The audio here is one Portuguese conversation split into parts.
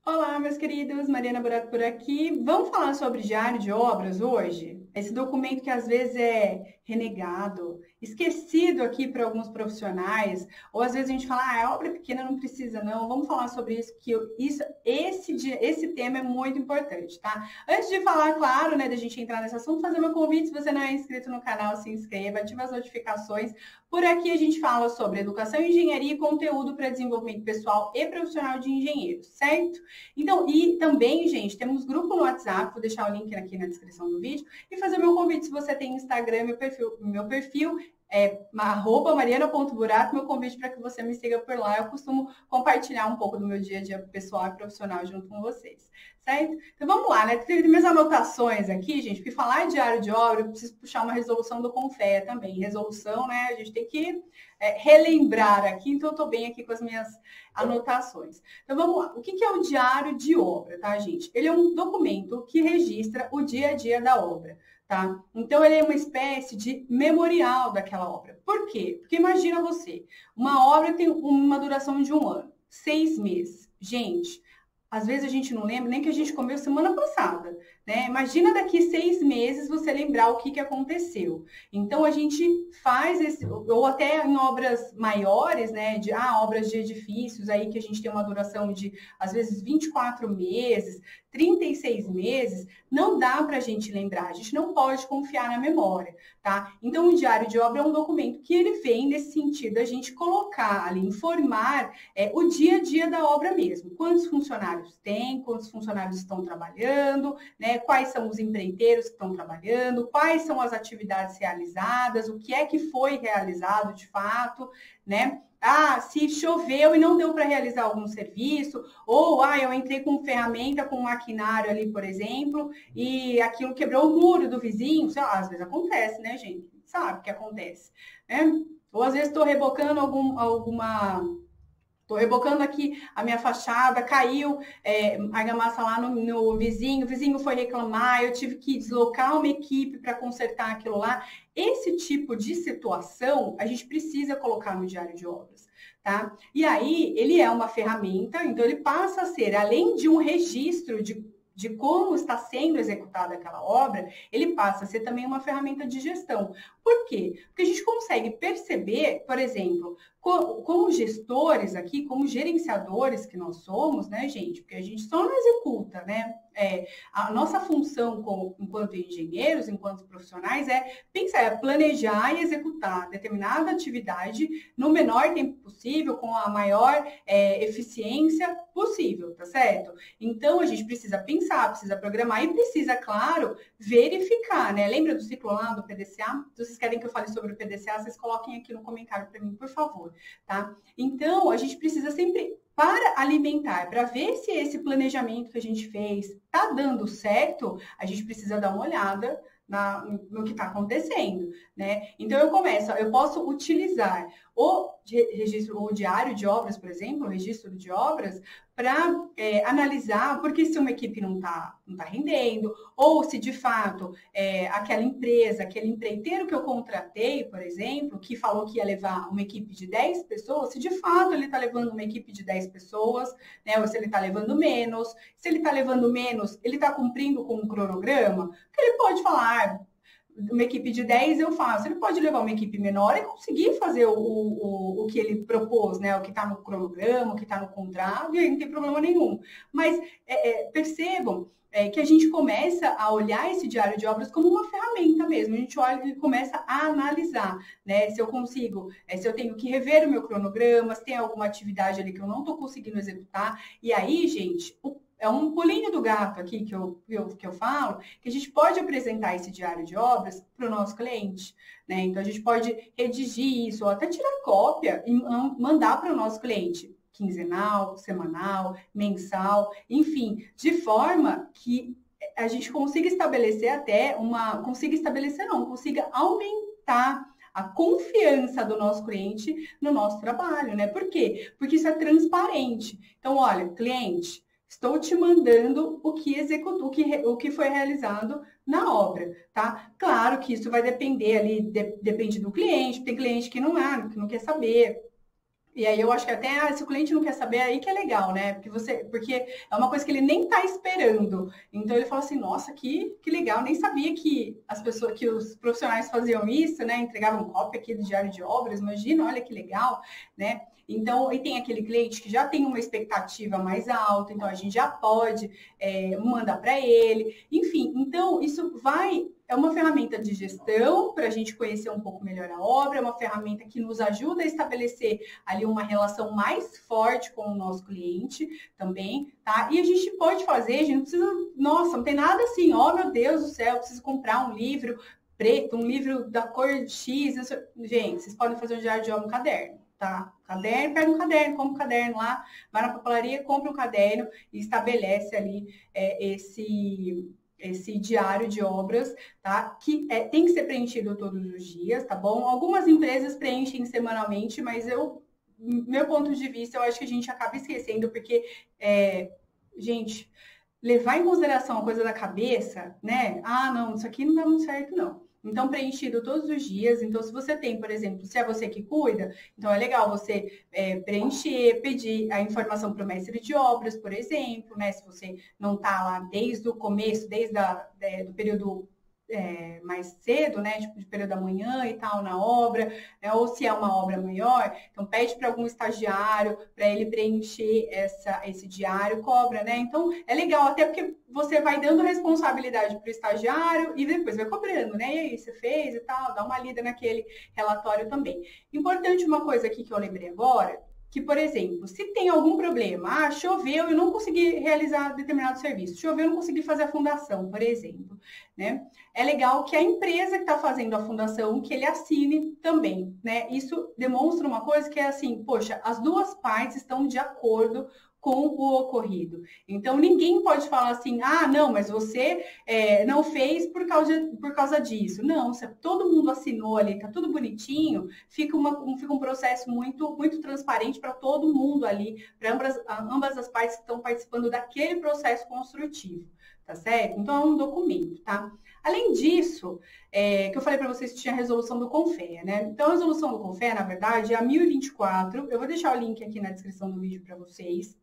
Olá, meus queridos, Mariana Buraco por aqui. Vamos falar sobre diário de obras hoje? Esse documento que às vezes é renegado, esquecido aqui para alguns profissionais, ou às vezes a gente fala, é obra pequena, não precisa não. Vamos falar sobre isso, esse tema é muito importante, tá? Antes de falar, claro, né, da gente entrar nesse assunto, fazer meu convite, se você não é inscrito no canal, se inscreva, ative as notificações. Por aqui a gente fala sobre educação, engenharia e conteúdo para desenvolvimento pessoal e profissional de engenheiros, certo? Então, e também, gente, temos grupo no WhatsApp, vou deixar o link aqui na descrição do vídeo, e fazer meu convite se você tem Instagram, meu perfil é @mariana.burato, meu convite para que você me siga por lá. Eu costumo compartilhar um pouco do meu dia a dia pessoal e profissional junto com vocês, certo? Então vamos lá, né? Tem minhas anotações aqui, gente, porque falar em diário de obra, eu preciso puxar uma resolução do Confea também. Resolução, né? A gente tem que relembrar aqui, então eu estou bem aqui com as minhas anotações. Então vamos lá. O que é o diário de obra, tá, gente? Ele é um documento que registra o dia a dia da obra. Tá? Então, ele é uma espécie de memorial daquela obra. Por quê? Porque imagina você, uma obra tem uma duração de 1 ano, 6 meses. Gente, às vezes a gente não lembra nem que a gente comeu semana passada, né? Imagina daqui 6 meses você lembrar o que aconteceu. Então, a gente faz esse, ou até em obras maiores, né? Obras de edifícios aí que a gente tem uma duração de, às vezes, 24 meses, 36 meses, não dá para a gente lembrar, a gente não pode confiar na memória, tá? Então, o diário de obra é um documento que ele vem nesse sentido, a gente colocar ali, informar o dia a dia da obra mesmo. Quantos funcionários tem, quantos funcionários estão trabalhando, né? Quais são os empreiteiros que estão trabalhando, quais são as atividades realizadas, o que é que foi realizado de fato, né? Se choveu e não deu para realizar algum serviço, ou eu entrei com ferramenta, com maquinário ali, por exemplo, e aquilo quebrou o muro do vizinho, sei lá, às vezes acontece, né, gente? Sabe o que acontece, né? Ou às vezes estou rebocando Estou rebocando aqui a minha fachada, caiu argamassa lá no vizinho, o vizinho foi reclamar, eu tive que deslocar uma equipe para consertar aquilo lá. Esse tipo de situação a gente precisa colocar no diário de obras, tá? E aí ele é uma ferramenta, então ele passa a ser, além de um registro de como está sendo executada aquela obra, ele passa a ser também uma ferramenta de gestão. Por quê? Porque a gente consegue perceber, por exemplo, como gestores aqui, como gerenciadores que nós somos, né, gente? Porque a gente só não executa, né? A nossa função enquanto engenheiros, enquanto profissionais, planejar e executar determinada atividade no menor tempo possível, com a maior eficiência possível, tá certo? Então, a gente precisa pensar, precisa programar e precisa, claro, verificar, né? Lembra do ciclo lá do PDCA? Se vocês querem que eu fale sobre o PDCA, vocês coloquem aqui no comentário para mim, por favor, tá? Então, a gente precisa sempre para alimentar, para ver se esse planejamento que a gente fez está dando certo, a gente precisa dar uma olhada no que está acontecendo, né? Então eu posso utilizar o diário de obras, por exemplo, o registro de obras, para analisar porque se uma equipe não está rendendo, ou se de fato aquela empresa, aquele empreiteiro que eu contratei, por exemplo, que falou que ia levar uma equipe de 10 pessoas, se de fato ele está levando uma equipe de 10 pessoas, né? Ou se ele está levando menos, se ele está levando menos, ele está cumprindo com um cronograma, que ele pode falar, uma equipe de 10 eu faço. Ele pode levar uma equipe menor e conseguir fazer o que ele propôs, né? O que está no cronograma, o que está no contrato, e aí não tem problema nenhum. Mas percebam que a gente começa a olhar esse diário de obras como uma ferramenta mesmo. A gente olha e começa a analisar, né? Se eu consigo, se eu tenho que rever o meu cronograma, se tem alguma atividade ali que eu não estou conseguindo executar. E aí, gente, é um pulinho do gato aqui que eu falo, que a gente pode apresentar esse diário de obras para o nosso cliente, né? Então, a gente pode redigir isso, ou até tirar cópia e mandar para o nosso cliente, quinzenal, semanal, mensal, enfim, de forma que a gente consiga estabelecer consiga aumentar a confiança do nosso cliente no nosso trabalho, né? Por quê? Porque isso é transparente. Então, olha, cliente, estou te mandando o que executou, o que foi realizado na obra, tá? Claro que isso vai depender ali, depende do cliente, tem cliente que não quer saber, E aí eu acho que até se o cliente não quer saber, aí que é legal, né? Porque é uma coisa que ele nem está esperando. Então ele fala assim, nossa, que legal, nem sabia que as pessoas, que os profissionais faziam isso, né? Entregavam cópia aqui do diário de obras, imagina, olha que legal, né? Então, e tem aquele cliente que já tem uma expectativa mais alta, então a gente já pode mandar para ele. Enfim, então isso é uma ferramenta de gestão para a gente conhecer um pouco melhor a obra, é uma ferramenta que nos ajuda a estabelecer ali uma relação mais forte com o nosso cliente também, tá? E a gente pode fazer, a gente não precisa, nossa, não tem nada assim, ó, meu Deus do céu, eu preciso comprar um livro preto, um livro da cor X. Gente, vocês podem fazer um diário de obra no caderno, tá? Caderno, pega um caderno, compra um caderno lá, vai na papelaria, compra um caderno e estabelece ali esse diário de obras, tá? Que tem que ser preenchido todos os dias, tá bom? Algumas empresas preenchem semanalmente, mas meu ponto de vista, eu acho que a gente acaba esquecendo, porque, gente, levar em consideração a coisa da cabeça, né? Ah, não, isso aqui não dá muito certo, não. Então, preenchido todos os dias. Então, se você tem, por exemplo, se é você que cuida, então é legal você preencher, pedir a informação para o mestre de obras, por exemplo, né? Se você não está lá desde o começo, do período mais cedo, né, tipo de período da manhã e tal, na obra, né, ou se é uma obra maior, então pede para algum estagiário para ele preencher esse diário, cobra, né? Então é legal, até porque você vai dando responsabilidade para o estagiário e depois vai cobrando, né? E aí, você fez e tal, dá uma lida naquele relatório também. Importante uma coisa aqui que eu lembrei agora, que, por exemplo, se tem algum problema, choveu e eu não consegui realizar determinado serviço, choveu e não consegui fazer a fundação, por exemplo, né? É legal que a empresa que está fazendo a fundação, que ele assine também, né? Isso demonstra uma coisa que é assim, poxa, as duas partes estão de acordo com o ocorrido. Então, ninguém pode falar assim, ah, não, mas você não fez por causa disso. Não, se todo mundo assinou ali, tá tudo bonitinho, fica um processo muito, muito transparente para todo mundo ali, para ambas as partes que estão participando daquele processo construtivo, tá certo? Então, é um documento, tá? Além disso, que eu falei para vocês que tinha a resolução do CONFEA, né? Então, a resolução do CONFEA, na verdade, é a 1024. Eu vou deixar o link aqui na descrição do vídeo para vocês.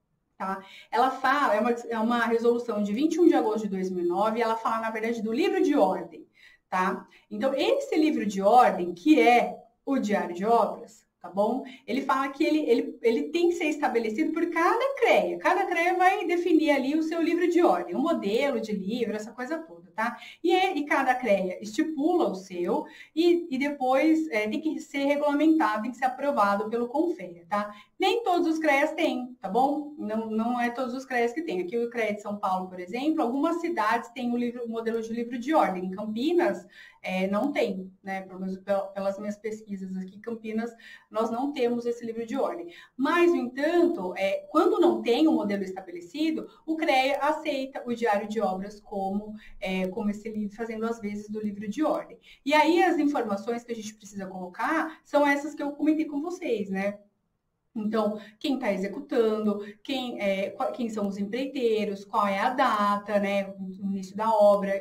Tá? Ela fala, é uma resolução de 21 de agosto de 2009, e ela fala, na verdade, do livro de ordem, tá? Então, esse livro de ordem, que é o diário de obras, tá bom? Ele fala que ele tem que ser estabelecido por cada CREA. Cada CREA vai definir ali o seu livro de ordem, o modelo de livro, essa coisa toda, tá? E cada CREA estipula o seu e depois tem que ser regulamentado, tem que ser aprovado pelo CONFEA, tá? Nem todos os CREAs têm, tá bom? Não é todos os CREAs que têm. Aqui o CREA de São Paulo, por exemplo, algumas cidades têm o modelo de livro de ordem. Em Campinas, não tem, né? Pelo menos pelas minhas pesquisas aqui, Campinas, nós não temos esse livro de ordem. Mas, no entanto, quando não tem um modelo estabelecido, o CREA aceita o diário de obras como esse livro, fazendo as vezes do livro de ordem. E aí, as informações que a gente precisa colocar são essas que eu comentei com vocês, né? Então, quem está executando, quem são os empreiteiros, qual é a data, né, o início da obra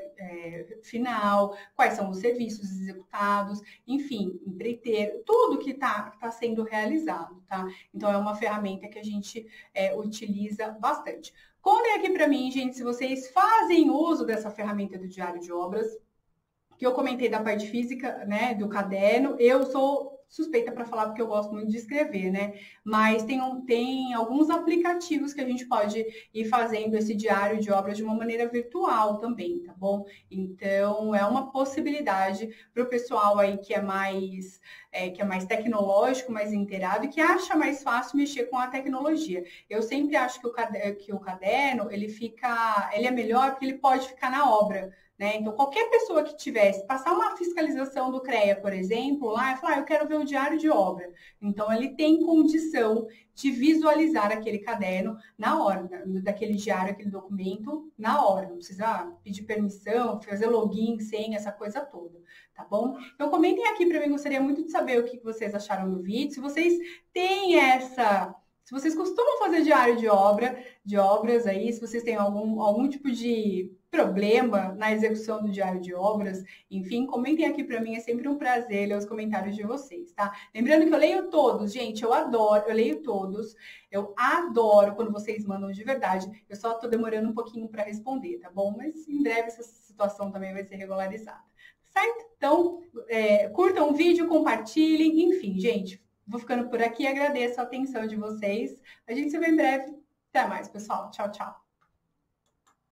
final, quais são os serviços executados, enfim, empreiteiro, tudo que está sendo realizado, tá? Então, é uma ferramenta que a gente utiliza bastante. Contem aqui para mim, gente, se vocês fazem uso dessa ferramenta do diário de obras, que eu comentei da parte física, né, do caderno. Eu sou suspeita para falar porque eu gosto muito de escrever, né? Mas tem alguns aplicativos que a gente pode ir fazendo esse diário de obras de uma maneira virtual também, tá bom? Então, é uma possibilidade para o pessoal aí que é mais tecnológico, mais inteirado e que acha mais fácil mexer com a tecnologia. Eu sempre acho que o caderno, ele é melhor porque ele pode ficar na obra, né? Então, qualquer pessoa que tivesse, passar uma fiscalização do CREA, por exemplo, lá e falar, eu quero ver o diário de obra. Então, ele tem condição de visualizar aquele caderno na hora, daquele diário, aquele documento, na hora. Não precisa pedir permissão, fazer login, senha, essa coisa toda, tá bom? Então, comentem aqui para mim, gostaria muito de saber o que vocês acharam do vídeo. Se vocês têm Se vocês costumam fazer diário de obras aí, se vocês têm algum tipo de problema na execução do diário de obras, enfim, comentem aqui para mim, é sempre um prazer ler os comentários de vocês, tá? Lembrando que eu leio todos, gente, eu adoro, eu leio todos, eu adoro quando vocês mandam de verdade, eu só tô demorando um pouquinho para responder, tá bom? Mas em breve essa situação também vai ser regularizada, certo? Então, curtam o vídeo, compartilhem, enfim, gente, vou ficando por aqui, agradeço a atenção de vocês, a gente se vê em breve, até mais, pessoal, tchau, tchau.